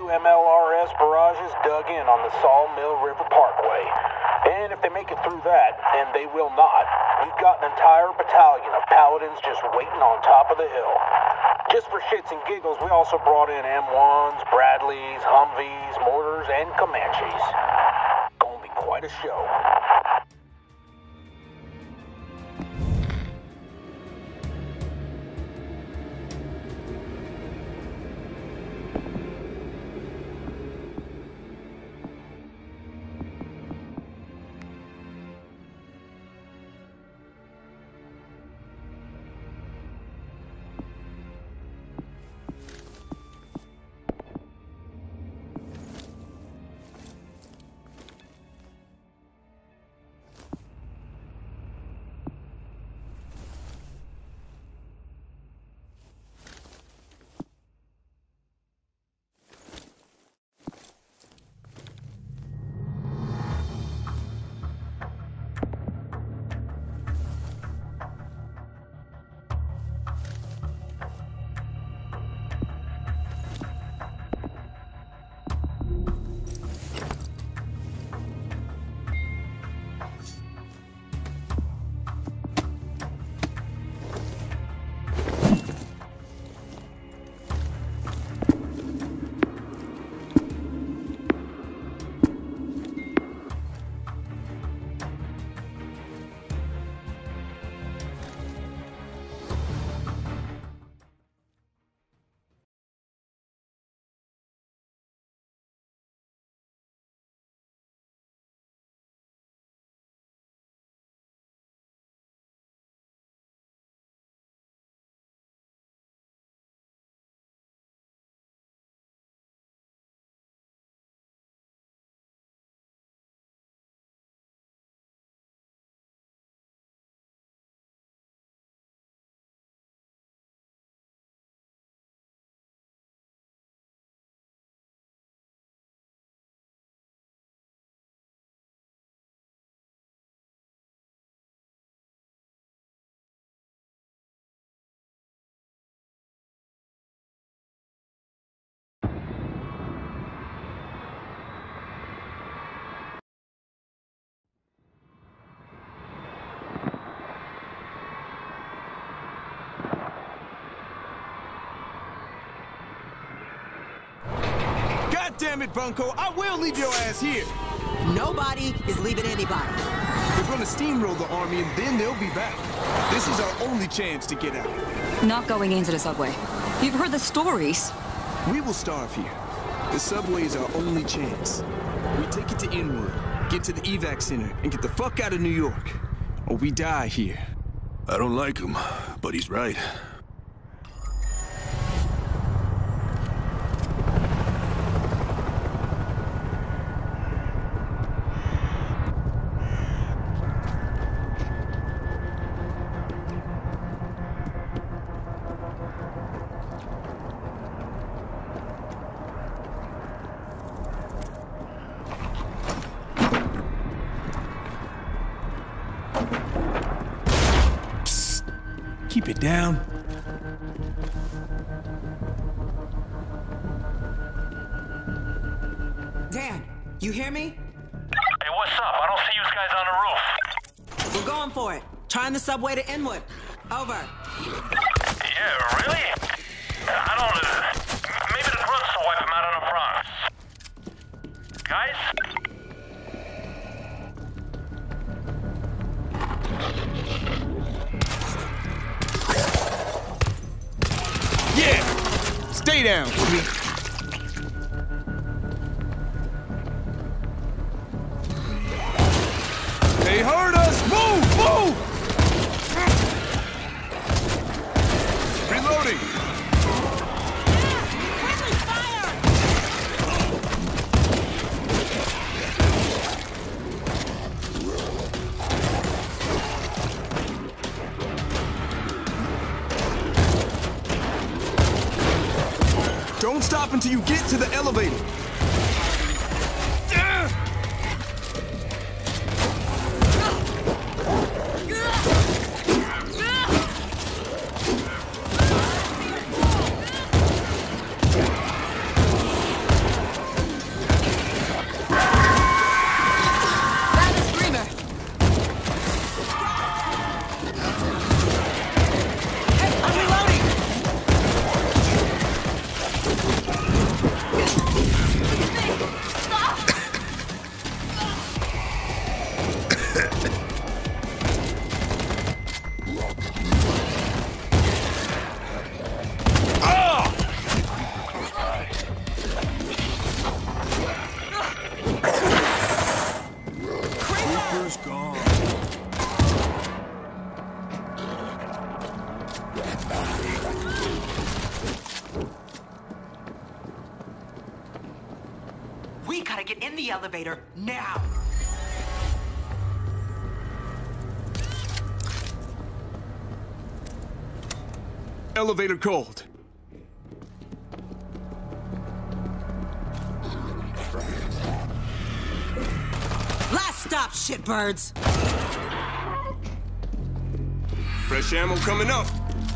MLRS barrages dug in on the Sawmill River Parkway. And if they make it through that, and they will not, we've got an entire battalion of paladins just waiting on top of the hill. Just for shits and giggles, we also brought in M1s, Bradleys, Humvees, Mortars, and Comanches. Gonna be quite a show. God damn it, Bunko, I will leave your ass here. Nobody is leaving anybody. We're gonna steamroll the army and then they'll be back. This is our only chance to get out. Not going into the subway. You've heard the stories. We will starve here. The subway is our only chance. We take it to Inwood, get to the evac center, and get the fuck out of New York. Or we die here. I don't like him, but he's right. Keep it down. Dan, you hear me? Hey, what's up? I don't see you guys on the roof. We're going for it. Trying the subway to Inwood. Over. Yeah, really? I don't... maybe the grunts will wipe him out on the front. Guys? Yeah! Stay down. They heard us! Move! Move! Reloading! Friendly fire! Don't stop until you get to the elevator. We gotta get in the elevator now. Elevator cold. Last stop, shitbirds. Fresh ammo coming up.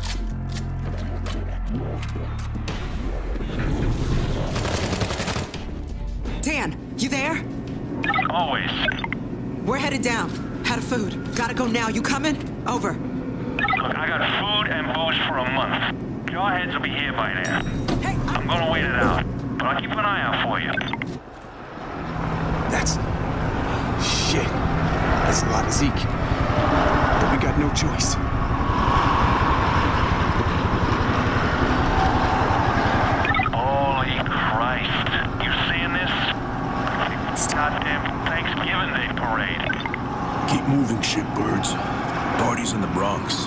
Dan, you there? Always. We're headed down. Out of food. Gotta go now. You coming? Over. Look, I got food and booze for a month. Jarheads will be here by then. Hey, I'm gonna wait it out, but I'll keep an eye out for you. That's... shit. That's a lot of Zeke. But we got no choice. Holy Christ. You seeing this? Goddamn Thanksgiving Day parade. Keep moving, shitbirds. Party's in the Bronx.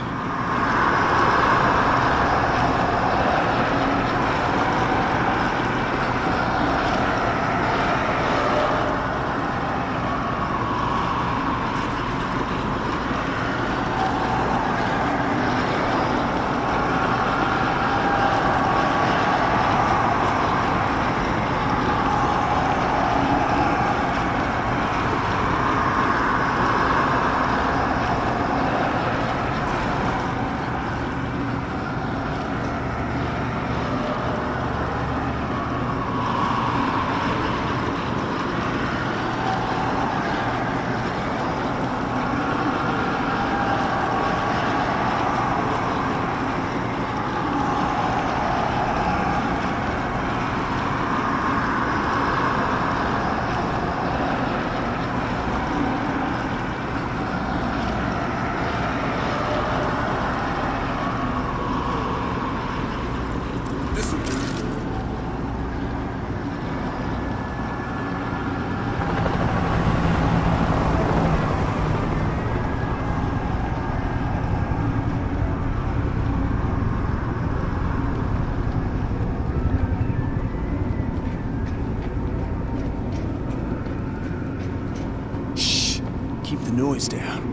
Keep the noise down.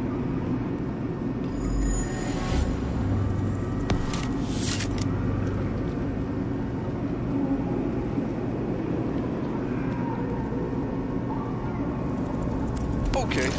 Okay.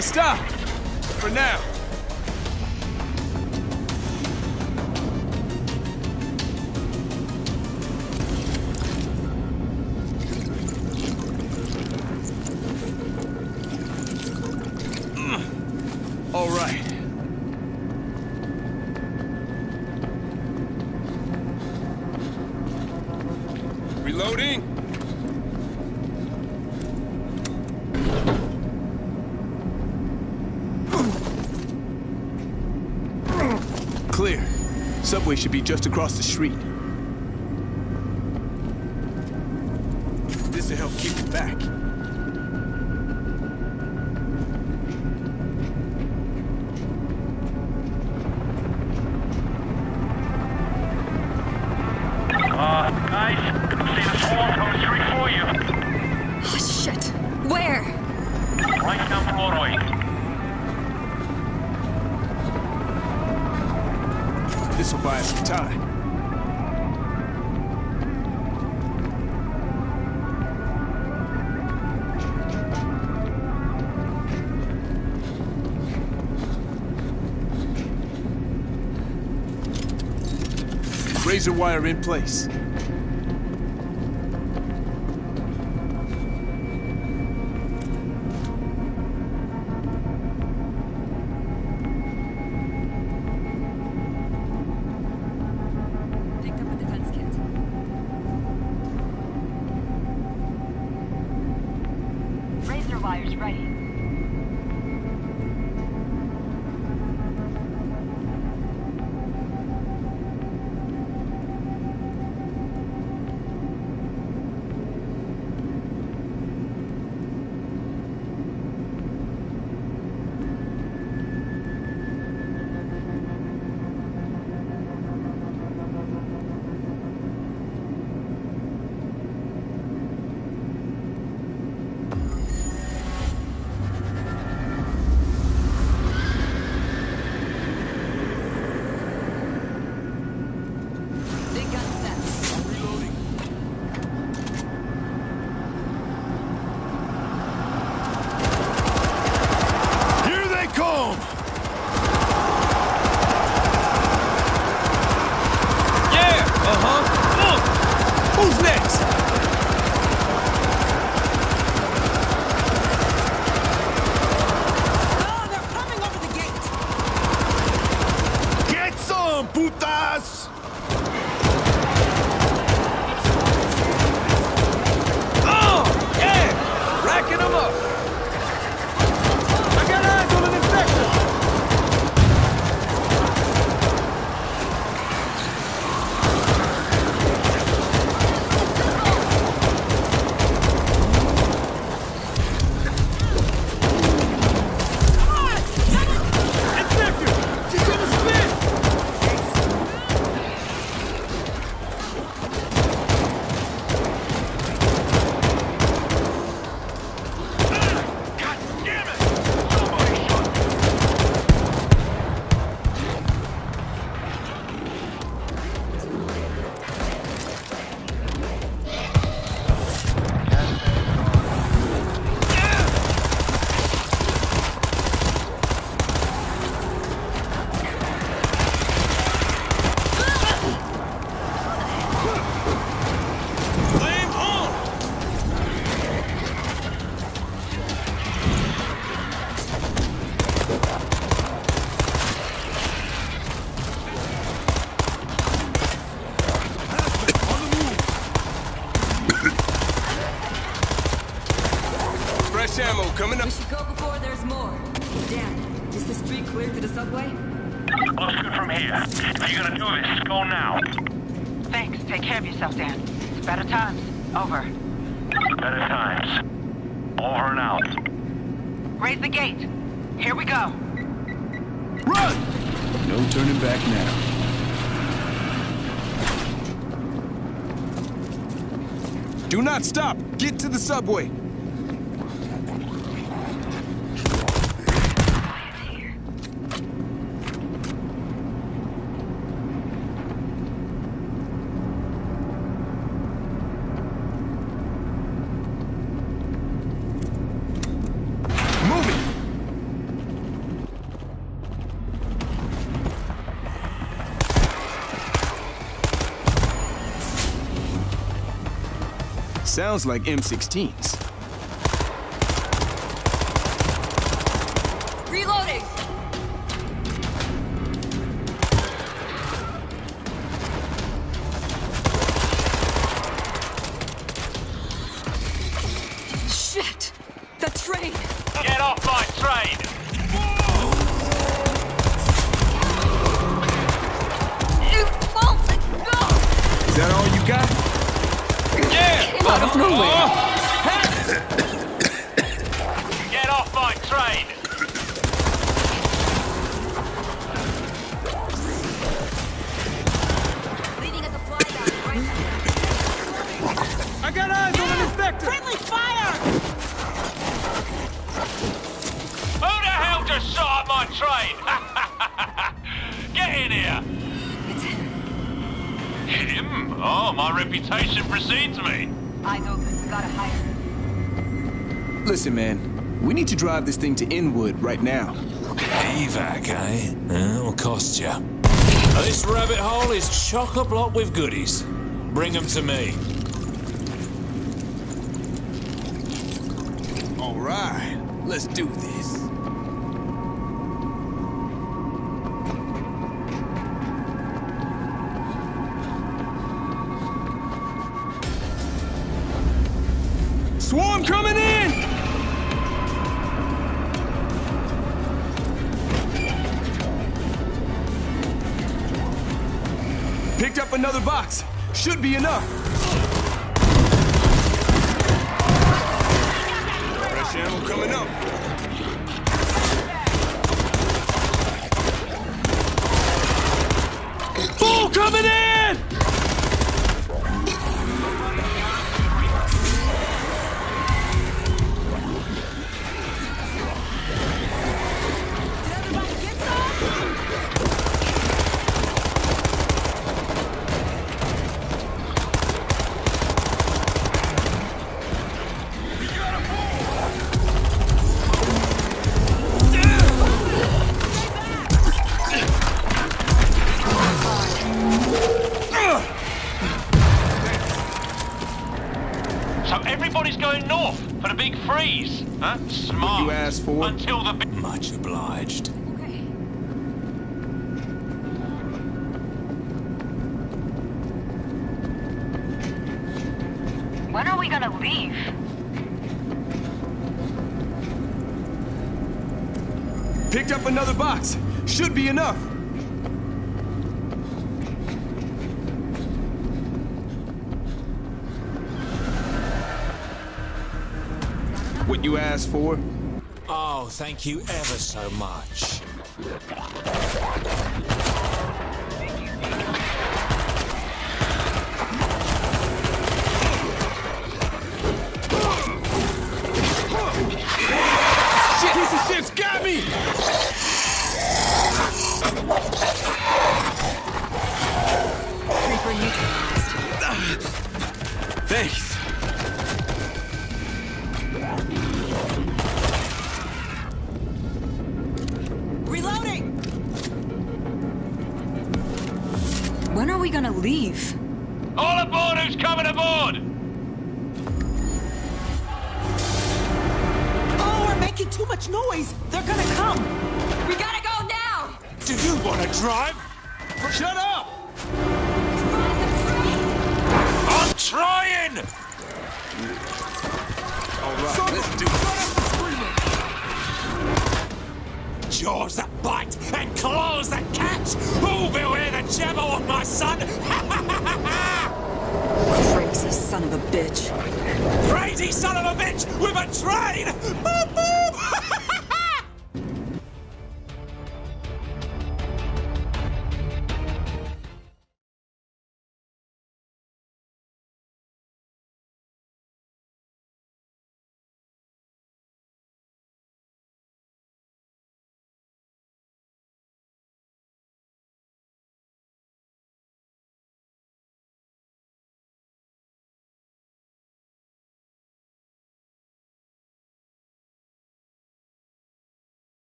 They stopped. For now. All right. Reloading. Clear. Subway should be just across the street. This'll help keep it back. Guys, see the swarm coming straight for you. Oh, shit. Where? Right down Broadway. This'll buy us some time. Razor wire in place. Picked up a defense kit. Razor wires ready. Big gun set. Reloading. Here they come! Yeah! Who's next? Oh, they're coming over the gate! Get some, putas! Oh! Yeah! Racking them up! I got eyes on an infector! Infector! She's gonna spin! God damn it! Somebody shot me! Flame on! Fresh ammo coming up. We should go before there's more. Dan, is the street clear to the subway? Looks good from here. If you're gonna do this, go now. Thanks. Take care of yourself, Dan. It's better times. Over. Better times. Over and out. Raise the gate. Here we go. Run! No turning back now. Do not stop! Get to the subway! Move it! Sounds like M16s. Reloading! Shit! The train! Get off my train! You won't let go! Is that all you got? Yeah! Came out of nowhere! Get off my train! Leading a supply line right now. I got eyes on an infector! Friendly fire! Who the hell just shot at my train? Get in here! It's him. Him? Oh, my reputation precedes me. Eyes open. We gotta hide her. Listen, man. We need to drive this thing to Inwood right now. Evac, eh? It'll cost you. This rabbit hole is chock-a-block with goodies. Bring them to me. All right, let's do this. Swarm coming in! Picked up another box. Should be enough. Fresh ammo coming up. Bull coming in! So everybody's going north for the big freeze, huh? Smart. You asked for? Until the big... Much obliged. Okay. When are we gonna leave? Picked up another box. Should be enough. What you asked for? Oh, thank you ever so much. Shit, piece of shit's got me! Creeper neutralized. Thanks. Reloading! When are we gonna leave? All aboard who's coming aboard! Oh, we're making too much noise! They're gonna come! We gotta go now! Do you want to drive? Shut up! I'm trying! All right, let's do it. Jaws that bite!